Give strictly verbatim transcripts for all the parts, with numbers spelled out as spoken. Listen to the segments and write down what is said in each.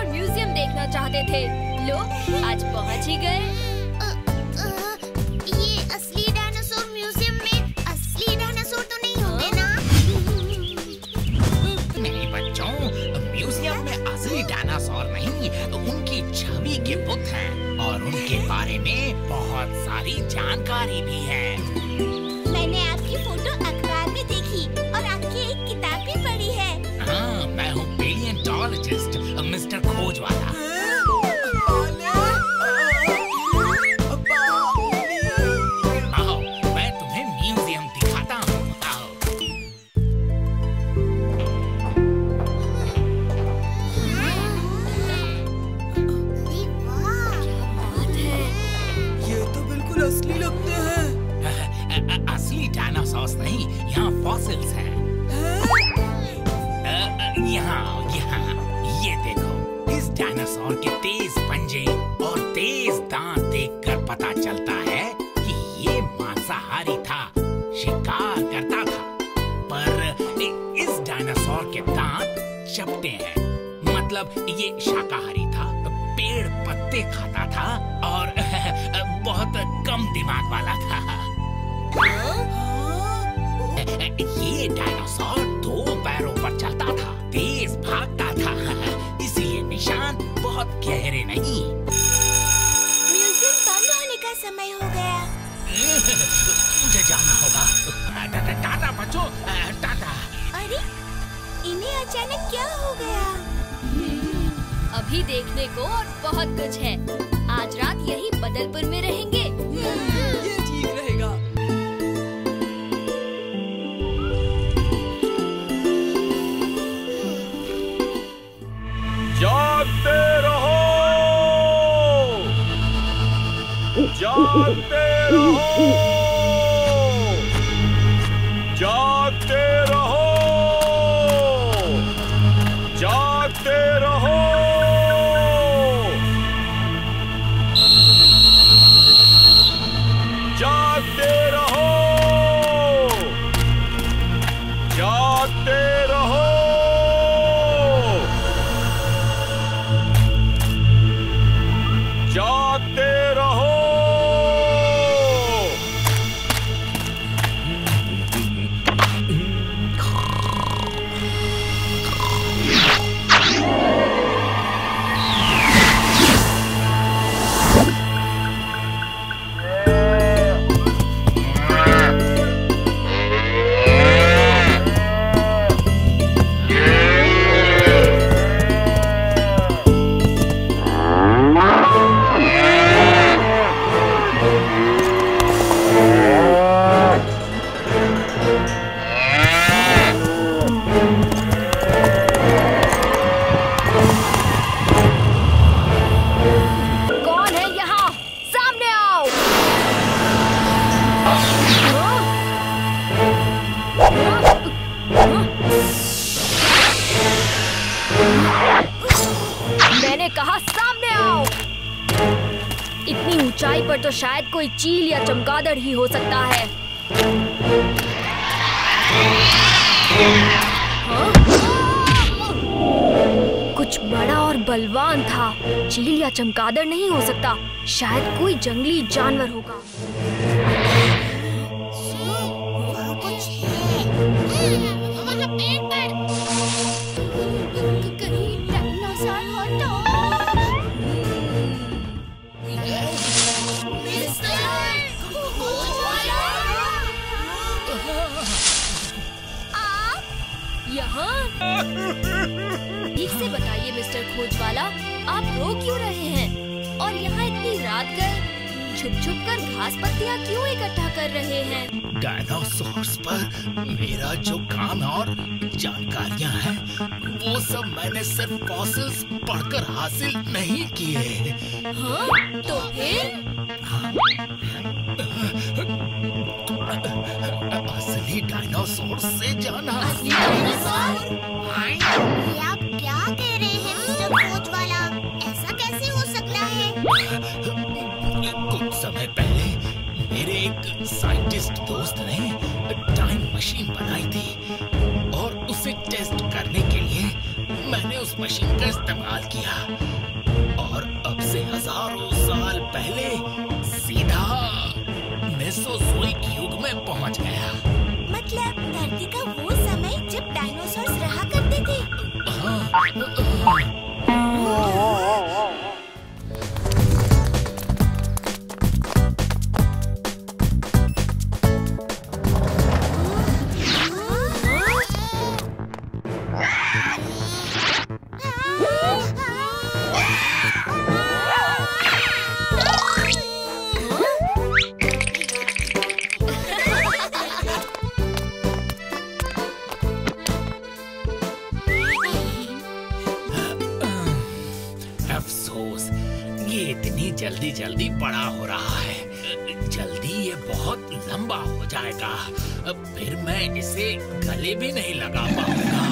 Dinosaur museum देखना चाहते थे। लो, आज पहुंच ही गए। अ, अ, ये असली डायनासोर म्यूजियम में असली डायनासोर तो नहीं होंगे ना? नहीं बच्चों, म्यूजियम में असली डायनासोर नहीं, उनकी छवि के बुत हैं और उनके बारे में बहुत सारी जानकारी भी है। मैंने आपकी फोटो अखबार में देखी और आपकी एक किताब भी पढ़ी है। हाँ, मैं हूँ पेलियोंटोलॉजिस्ट मिस्टर खोजवाला। आओ, मैं तुम्हें म्यूजियम दिखाता हूँ। आओ। अरे वाह! क्या बात है। ये तो बिल्कुल असली लगते हैं। असली डायनासोर्स नहीं, यहाँ फॉसिल्स हैं। यहाँ यहाँ ये देखो, इस डायनासोर के तेज पंजे और तेज दांत देखकर पता चलता है कि ये मांसाहारी था, शिकार करता था। पर इस डायनासोर के दांत चपटे हैं, मतलब ये शाकाहारी था, पेड़ पत्ते खाता था और बहुत कम दिमाग वाला था। ये डायनासोर दो पैरों पर चलता था, तेज भागता था, इसीलिए निशान बहुत गहरे नहीं। म्यूजियम बंद होने का समय हो गया। मुझे जाना होगा। टाटा बच्चों, टाटा। अरे, इन्हें अचानक क्या हो गया? अभी देखने को और बहुत कुछ है। आज रात यही बदलपुर में रहेंगे। ये ठीक रहेगा। जागते रहो, जागते रहो, जागते रहो, जागते रहो। जागते रहो, जागते रहो, जागते रहो। कौन है यहाँ? सामने आओ। मैंने कहा सामने आओ। इतनी ऊंचाई पर तो शायद कोई चील या चमगादड़ ही हो सकता है। हाँ? कुछ बड़ा और बलवान था। चील या चमगादड़ नहीं हो सकता, शायद कोई जंगली जानवर होगा। वहाँ कुछ है। वहाँ पेड़ पर कहीं डायनासोर हो तो। मिस्टर खोजवाला, आप यहाँ? ठीक से बताइए मिस्टर खोजवाला, आप रो क्यों रहे हैं? और यहाँ इतनी रात गए छुप छुप कर घास पत्तियाँ क्यों इकट्ठा कर रहे हैं? डायनासोर्स पर मेरा जो काम और जानकारियाँ हैं, वो सब मैंने सिर्फ फॉसिल्स पढ़कर हासिल नहीं किए। हाँ? तो फिर? असली डायनासोर से जाना। असली डायनासोर? ये आप क्या कह रहे हैं मिस्टर खोजवाला? ऐसा कैसे हो सकता है? कुछ समय पहले मेरे एक साइंटिस्ट दोस्त ने टाइम मशीन बनाई थी और उसे टेस्ट करने के लिए मैंने उस मशीन का इस्तेमाल किया और अब से हजारों साल पहले सीधा मेसोजोइक युग में पहुंच गया। मतलब धरती का वो समय जब डायनासोर्स रहा करते थे। जल्दी जल्दी बड़ा हो रहा है, जल्दी ये बहुत लंबा हो जाएगा, फिर मैं इसे गले भी नहीं लगा पाऊंगा।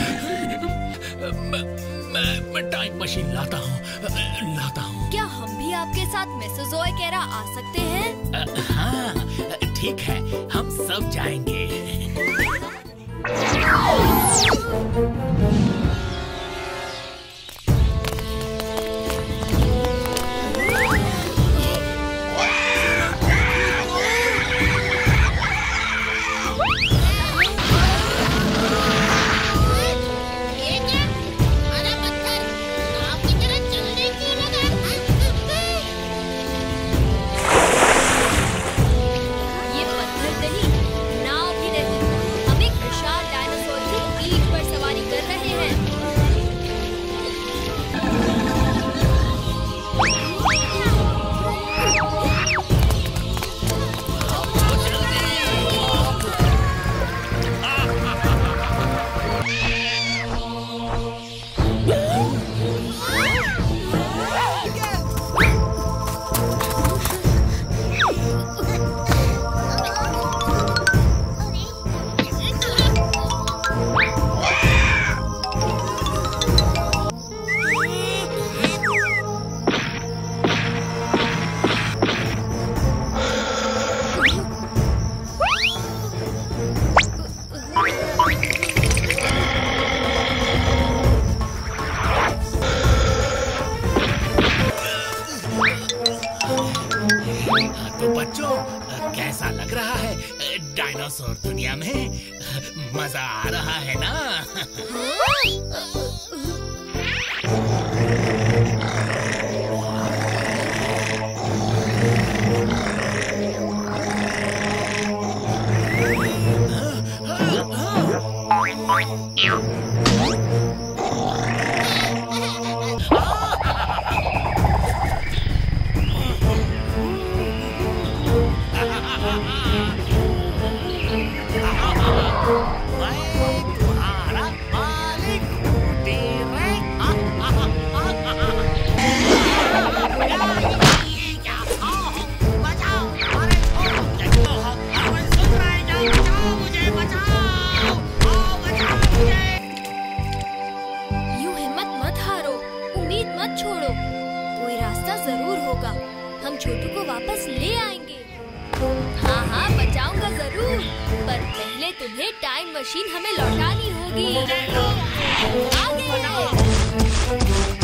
मैं, मैं, मैं टाइम मशीन लाता हूँ, लाता हूँ। क्या हम भी आपके साथ मेसोजोइक एरा आ सकते हैं? हाँ, ठीक है, हम सब जाएंगे। कैसा लग रहा है डायनासोर दुनिया में? मजा आ रहा है ना? हम छोटू को वापस ले आएंगे। हाँ हाँ बचाऊंगा जरूर, पर पहले तुम्हें टाइम मशीन हमें लौटानी होगी। आगे